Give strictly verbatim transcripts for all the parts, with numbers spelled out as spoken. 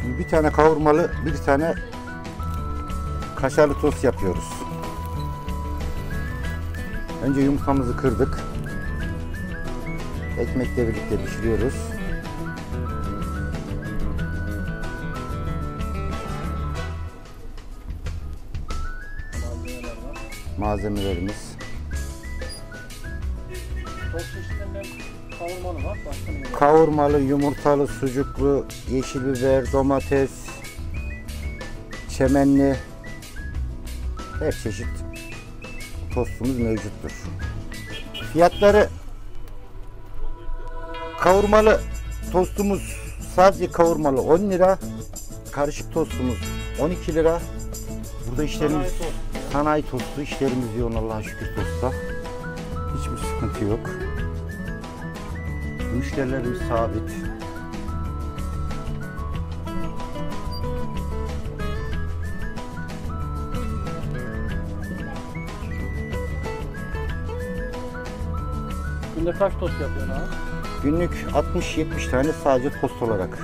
Şimdi bir tane kavurmalı, bir tane kaşarlı tost yapıyoruz. Önce yumurtamızı kırdık. Ekmekle birlikte pişiriyoruz. Malzemelerimiz. Tost çeşitlerinden kavurmalı var. Başka ne var? Kavurmalı, yumurtalı, sucuklu, yeşil biber, domates, çemenli, her çeşit tostumuz mevcuttur. Fiyatları kavurmalı tostumuz sadece kavurmalı on lira, karışık tostumuz on iki lira. Burada işlerimiz Sanayi tost. sanayi tostu, işlerimiz yoğun Allah'a şükür tostta. Hiçbir sıkıntı yok. Müşterilerimiz sabit. Günde kaç tost yapıyorsun abi? Günlük altmış yetmiş tane sadece tost olarak.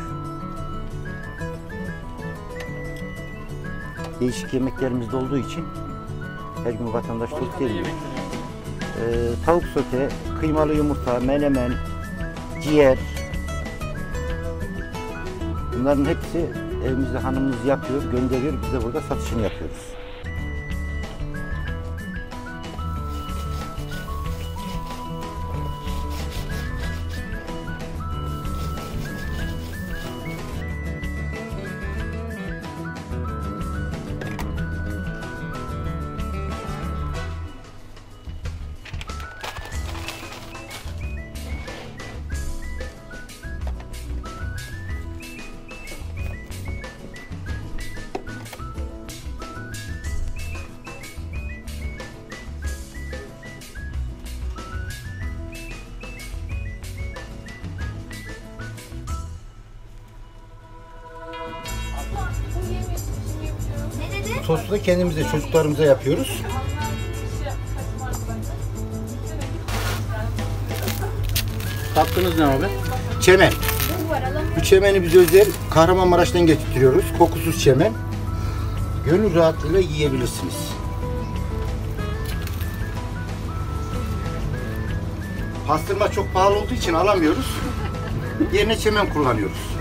Değişik yemeklerimiz de olduğu için her gün vatandaş tost Başka ne yemiyor. yemekler yapıyorsun? Ee, tavuk sote, kıymalı yumurta, menemen, ciğer. Bunların hepsi evimizde hanımımız yapıyor, gönderiyor. Biz de burada satışını yapıyoruz. Tostu da kendimize, çocuklarımıza yapıyoruz. Tatlınız ne abi? Çemen. Bu çemeni biz özel Kahramanmaraş'tan getirtiyoruz. Kokusuz çemen. Gönül rahatlığıyla yiyebilirsiniz. Pastırma çok pahalı olduğu için alamıyoruz. Yerine çemen kullanıyoruz.